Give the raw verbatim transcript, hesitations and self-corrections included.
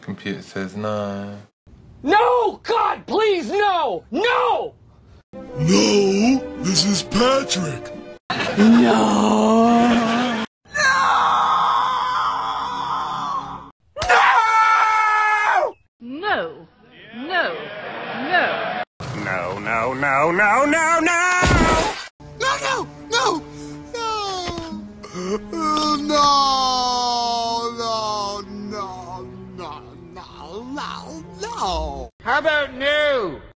Computer says no. No! God, please, no! No! No, this is Patrick. No! No! No! No! No, no, no, no, no, no! No, no, no, no, no, no, no, no, no, no, no. How about no?